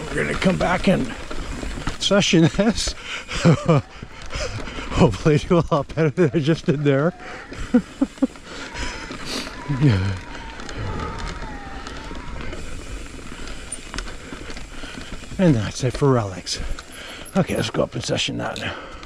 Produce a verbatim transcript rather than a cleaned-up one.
We're gonna come back and session this. Hopefully do a lot better than I just did there. Yeah. And that's it for Relics. Okay, let's go up and session that now.